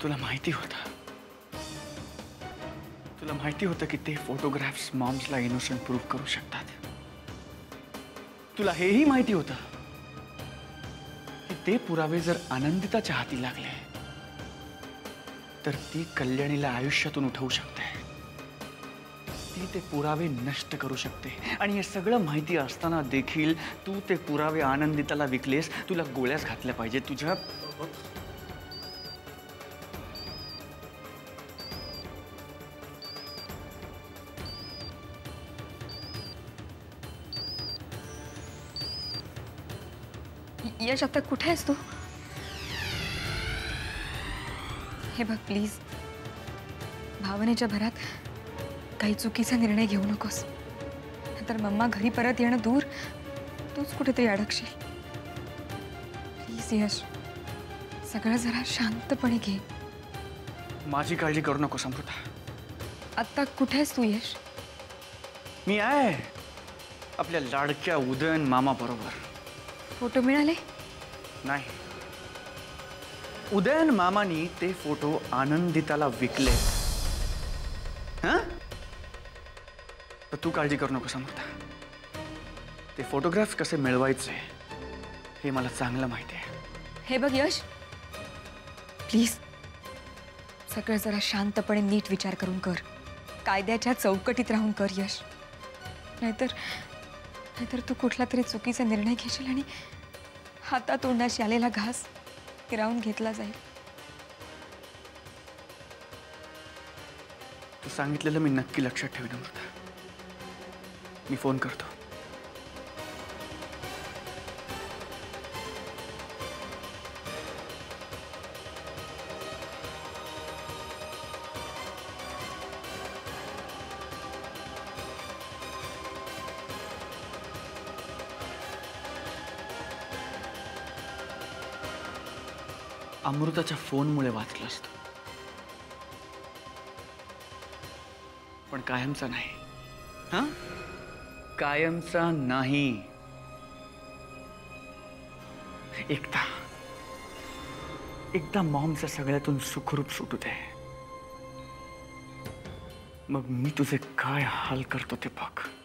तुला माहिती होतं, तुला माहिती होतं की ते फोटोग्राफ्स मॉम्सला इनोसेंट प्रूव्ह करू शकतात. तुला हेही माहिती होतं की ते पुरावे जर आनंदिताच्या हाती लागले तर ती कल्याणीला आयुष्यातून उठवू शकते. ती ते पुरावे नष्ट करू शकते. आणि हे सगळं माहिती असताना देखील तू ते पुरावे आनंदिताला विकलेस. तुला गोळ्याच घातल्या पाहिजे तुझ्या. यश, आता कुठे आहेस तू? हे बघ प्लीज, भावनेच्या भरात काही चुकीचा निर्णय घेऊ नकोस. नंतर मम्मा घरी परत येणं दूर, तूच कुठेतरी अडकशील. प्लीज यश, सगळं जरा शांतपणे घे. माझी काळजी करू नको अमृता. आता कुठे आहेस तू यश? मी आहे आपल्या लाडक्या उदयन मामा बरोबर. फोटो मिळाले? नाही, उदयन मामानी ते फोटो आनंदिताला विकले. हां? तर तू काळजी करू नको अमृता. ते फोटोग्राफ्स कसे मिळवायचे हे मला चांगलं माहिती आहे. हे बघ यश, प्लीज सगळं जरा शांतपणे नीट विचार करून कर. कायद्याच्या चौकटीत राहून कर यश. नाहीतर तू कुठला तरी चुकीचा निर्णय घेशील आणि हातातोंडाशी आलेला घास हिरावून घेतला जाईल. तू सांगितलेलं मी नक्की लक्षात ठेवीन अमृता. मी फोन करतो. अमृताच्या फोनमुळे वाचलं असतं, पण कायमचा नाही. हां, कायमचा नाही. एकदा मॉमच्या सगळ्यातून सुखरूप सुटू दे, मग मी तुझे काय हाल करतो ते बघ.